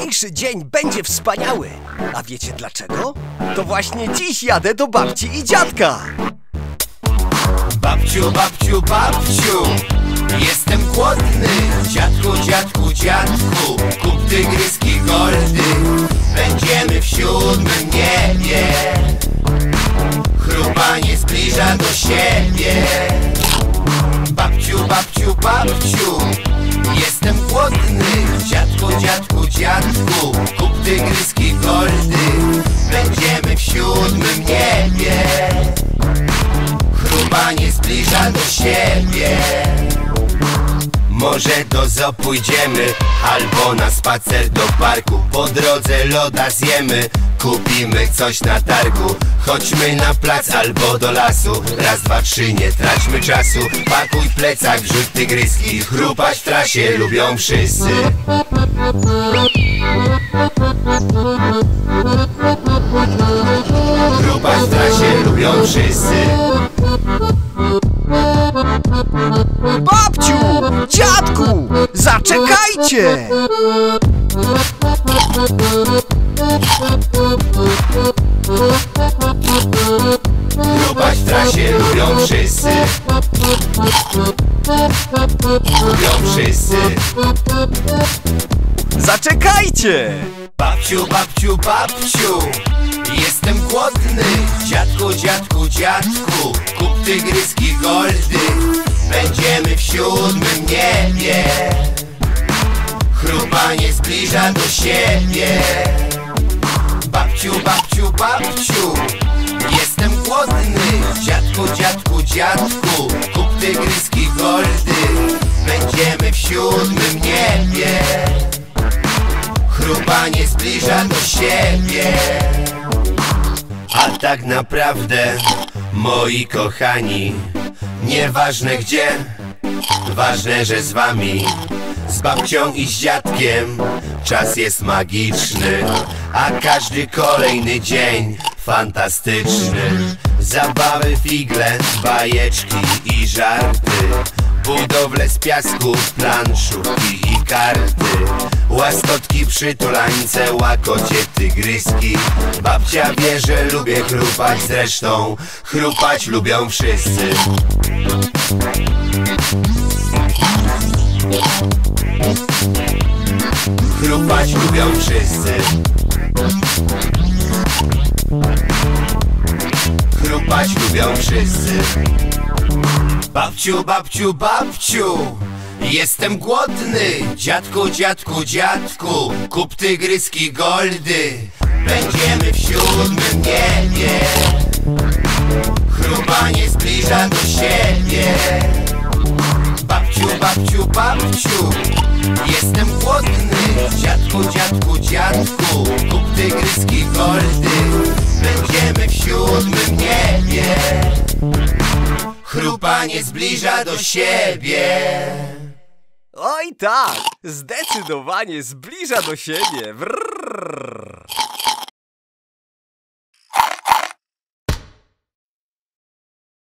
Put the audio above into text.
Dzisiejszy dzień będzie wspaniały. A wiecie dlaczego? To właśnie dziś jadę do babci i dziadka. Babciu, babciu, babciu, jestem głodny. Dziadku, dziadku, dziadku, kup tygryski goldy. Będziemy w 7. niebie. Chrupanie zbliża do siebie. Babciu, babciu, babciu, jestem głodny. Dziadku, dziadku, dziadku, kup tygryski goldy. Będziemy w 7. niebie. Chrupanie zbliża do siebie. Może do zoo pójdziemy, albo na spacer do parku. Po drodze loda zjemy, kupimy coś na targu. Chodźmy na plac albo do lasu. Raz, dwa, trzy, nie traćmy czasu. Pakuj plecak, wrzuć tygryski. Chrupać w trasie lubią wszyscy. Chrupać w trasie lubią wszyscy. Babciu, dziadku, zaczekajcie! Chrupać w trasie lubią wszyscy. Lubią wszyscy. Zaczekajcie! Babciu, babciu, babciu, jestem głodny. Dziadku, dziadku, dziadku, kup tygryski goldy. Będziemy w 7. niebie. Chrupanie zbliża do siebie. Babciu, babciu, babciu, jestem głodny. Dziadku, dziadku, dziadku, kup tygryski goldy. Będziemy w 7. niebie. Chrupanie zbliża do siebie. A tak naprawdę, moi kochani, nieważne gdzie, ważne, że z wami. Z babcią i z dziadkiem czas jest magiczny, a każdy kolejny dzień fantastyczny. Zabawy, figle, bajeczki i żarty, budowle z piasku, planszówki i karty. Łaskotki, przytulańce, łakocie tygryski. Babcia wie, że lubię chrupać, zresztą chrupać lubią wszyscy. Chrupać lubią wszyscy. Chrupać lubią wszyscy. Babciu, babciu, babciu, jestem głodny. Dziadku, dziadku, dziadku, kup tygryski goldy. Będziemy w 7. niebie. Chrupanie zbliża do siebie. Babciu, babciu, babciu, jestem głodny. Dziadku, dziadku, dziadku, kup tygryski goldy. Będziemy w 7. niebie. Chrupanie zbliża do siebie. Oj tak, zdecydowanie zbliża do siebie. Wrrr.